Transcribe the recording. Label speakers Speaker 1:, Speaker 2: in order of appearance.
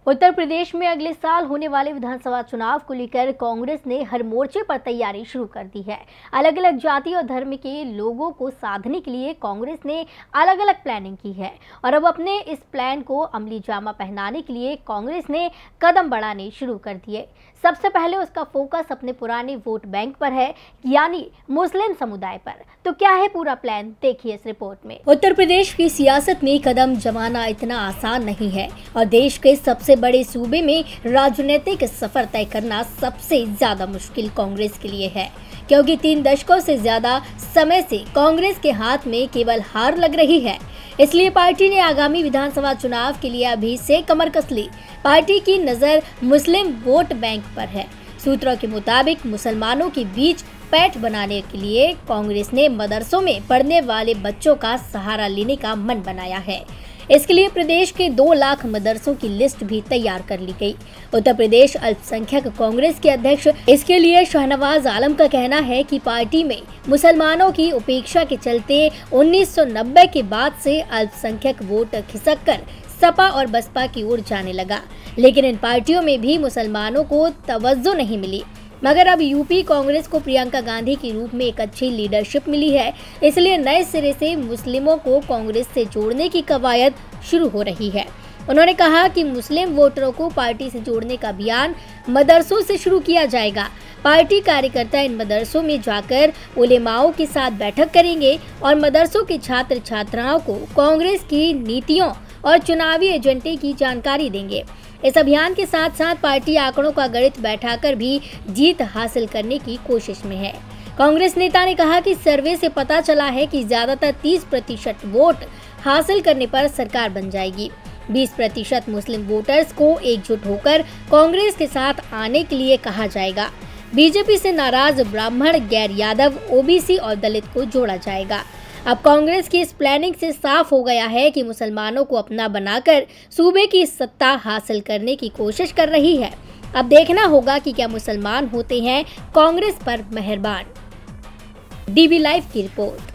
Speaker 1: उत्तर प्रदेश में अगले साल होने वाले विधानसभा चुनाव को लेकर कांग्रेस ने हर मोर्चे पर तैयारी शुरू कर दी है। अलग अलग जाति और धर्म के लोगों को साधने के लिए कांग्रेस ने अलग अलग प्लानिंग की है और अब अपने इस प्लान को अमली जामा पहनाने के लिए कांग्रेस ने कदम बढ़ाने शुरू कर दिए। सबसे पहले उसका फोकस अपने पुराने वोट बैंक पर है, यानी मुस्लिम समुदाय पर। तो क्या है पूरा प्लान, देखिए इस रिपोर्ट में। उत्तर प्रदेश की सियासत में कदम जमाना इतना आसान नहीं है और देश के सबसे बड़े सूबे में राजनीतिक सफर तय करना सबसे ज्यादा मुश्किल कांग्रेस के लिए है, क्योंकि 3 दशकों से ज्यादा समय से कांग्रेस के हाथ में केवल हार लग रही है। इसलिए पार्टी ने आगामी विधानसभा चुनाव के लिए अभी से कमर कस ली। पार्टी की नजर मुस्लिम वोट बैंक पर है। सूत्रों के मुताबिक मुसलमानों के बीच पैठ बनाने के लिए कांग्रेस ने मदरसों में पढ़ने वाले बच्चों का सहारा लेने का मन बनाया है। इसके लिए प्रदेश के 2 लाख मदरसों की लिस्ट भी तैयार कर ली गई। उत्तर प्रदेश अल्पसंख्यक कांग्रेस के अध्यक्ष इसके लिए शाहनवाज आलम का कहना है कि पार्टी में मुसलमानों की उपेक्षा के चलते 1990 के बाद से अल्पसंख्यक वोट खिसक कर सपा और बसपा की ओर जाने लगा, लेकिन इन पार्टियों में भी मुसलमानों को तवज्जो नहीं मिली। मगर अब यूपी कांग्रेस को प्रियंका गांधी के रूप में एक अच्छी लीडरशिप मिली है, इसलिए नए सिरे से मुस्लिमों को कांग्रेस से जोड़ने की कवायद शुरू हो रही है। उन्होंने कहा कि मुस्लिम वोटरों को पार्टी से जोड़ने का अभियान मदरसों से शुरू किया जाएगा। पार्टी कार्यकर्ता इन मदरसों में जाकर उलेमाओं के साथ बैठक करेंगे और मदरसों के छात्र छात्राओं को कांग्रेस की नीतियों और चुनावी एजेंडे की जानकारी देंगे। इस अभियान के साथ साथ पार्टी आंकड़ों का गणित बैठाकर भी जीत हासिल करने की कोशिश में है। कांग्रेस नेता ने कहा कि सर्वे से पता चला है कि ज्यादातर 30% वोट हासिल करने पर सरकार बन जाएगी। 20% मुस्लिम वोटर्स को एकजुट होकर कांग्रेस के साथ आने के लिए कहा जाएगा। बीजेपी से नाराज ब्राह्मण, गैर यादव, ओबीसी और दलित को जोड़ा जाएगा। अब कांग्रेस की इस प्लानिंग से साफ हो गया है कि मुसलमानों को अपना बनाकर सूबे की सत्ता हासिल करने की कोशिश कर रही है। अब देखना होगा कि क्या मुसलमान होते हैं कांग्रेस पर मेहरबान। डीवी लाइव की रिपोर्ट।